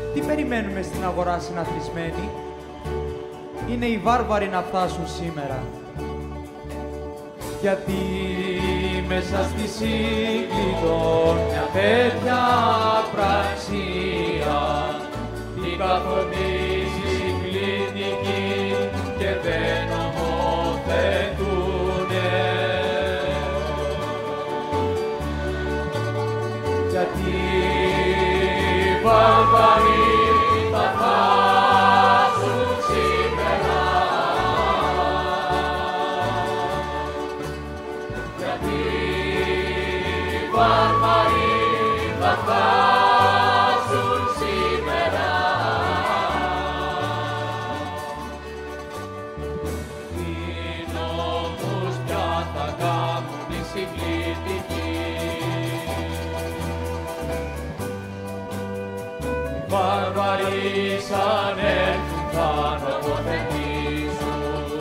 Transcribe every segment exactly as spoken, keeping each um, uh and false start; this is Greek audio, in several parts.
Τι περιμένουμε στην αγορά συναθλισμένοι? Είναι οι βάρβαροι να φτάσουν σήμερα. Γιατί μέσα στη Σύγκλιτο μια τέτοια πραξία την καθοδίζει κλινική και δεν νομοθετούνε. Γιατί βάρβαροι θα φτάσουν σήμερα. Γιατί βάρβαροι θα φτάσουν σήμερα. Τι νόμους πια θα κάνουν οι συγκλητικοί. Βάρβαροι σαν έρθουν θα νομοθετήσουν.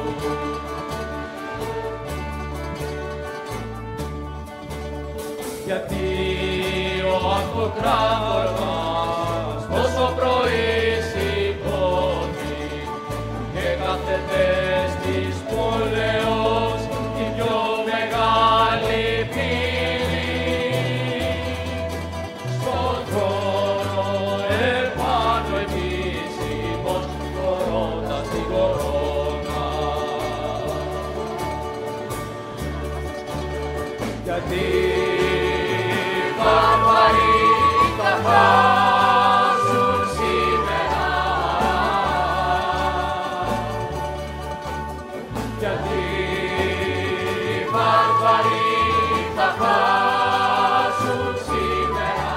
Γιατί ο αυτοκράτορας μας τόσο πρωί σηκώνει και κάθεται στις πόλεως την πιο μεγάλη πύλη. Στον χρόνο επάνω επίσημος κορώντας την κορώνα. Γιατί βάρβαροι θα φτάσουν σήμερα. Γιατί βάρβαροι θα φτάσουν σήμερα.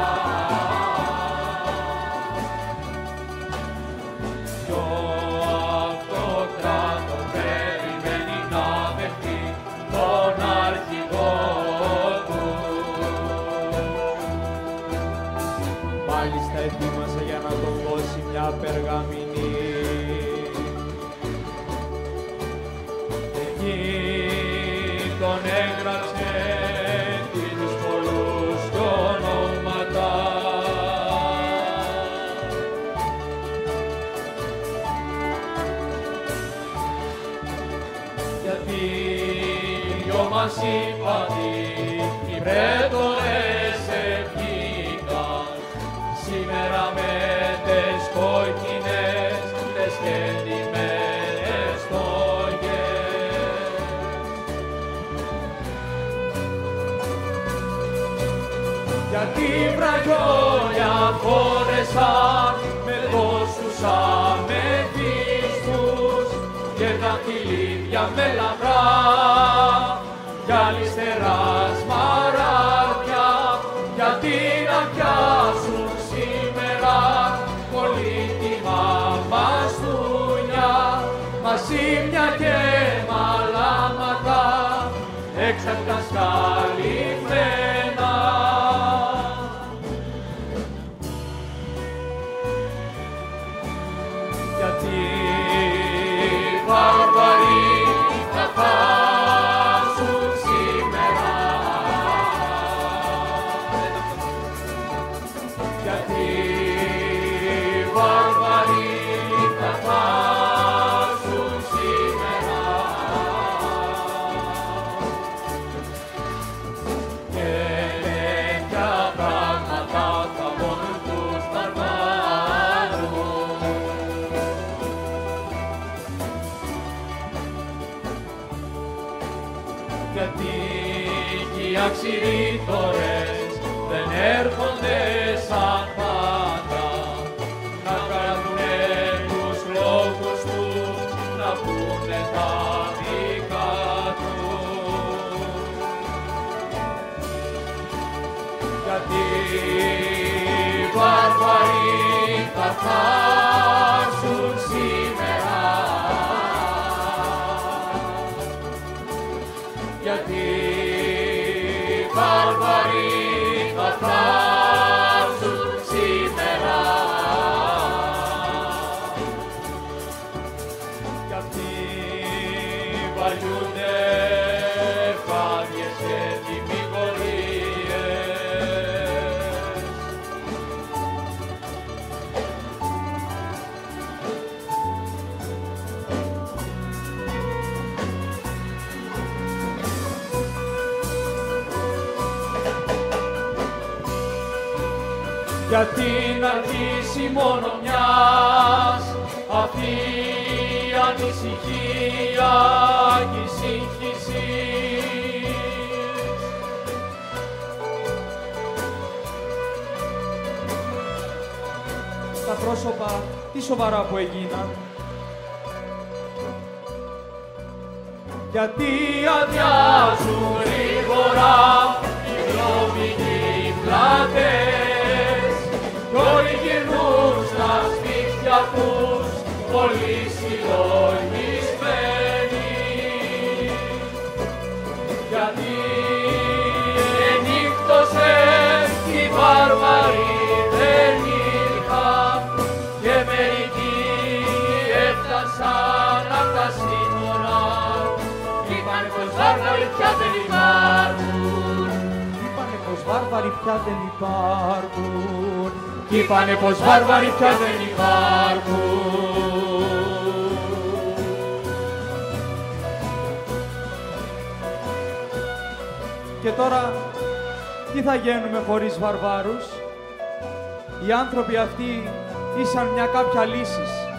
Κι ο αυτοκράτορ περιμένει να δεχτεί τον αρχηγό του. Μάλιστα ετοίμασε για να τον δώσει μια περγαμηνή. Εκεί τον έγραψε τις πολλούς κι ονόματα. Γιατί δυο μας είπατε οι πρέτορες ευχήκαν σήμερα με τες κόκκινες τες κεντυμένες στόγες. Γιατί βραγιόλια φόρεσαν με τόσους αμεθύστους και δαχτυλίδια με λαμπρά κι αλυστερά σμαράγδια. Γιατί να πιάσουν σήμερα πολύτιμα μπαστούνια, μασίμια και μαλάματα έξω απ' τα σκαλυμμένα. Γιατί βάρβαροι θα φτάσουν σήμερα. Γιατί βάρβαροι θα φτάσουν σήμερα. Και τέτοια πράγματα θα πονούν τους βαρβάρους. Γιατί οι αξιρήτορες δεν έρχονται σαν πάντα να κάνουνε τους λόγους τους, να πούνε τα δικά τους. Γιατί βάρβαροι θα φτάσουν σήμερα. Γιατί βάρβαροι θα φτάσουν σήμερα. Κι αυτοί βαριούνται φάνιες και τιμιγορίες. γιατί να αρχίσει μόνο μιας αυτή η ανησυχία και η σύγχυση. Τα πρόσωπα τι σοβαρά που έγιναν, γιατί αδειάζουν γρήγορα οι δρόμοι και οι πλάτες κι όλοι γυρνούν στα σπίτια τους πολύ συλλογισμένοι, γιατί ενύχτωσες οι βάρβαροι δεν ήρθαν και μερικοί έφτασαν απ' τα σύνορα. Είπανε πως βάρβαροι πια δεν υπάρχουν. Είπανε πως βάρβαροι πια δεν υπάρχουν. Είπανε πως βάρβαροι πια δεν υπάρχουν. Και τώρα τι θα γίνουμε χωρίς βαρβάρους? Οι άνθρωποι αυτοί ήσαν μια κάποια λύσης.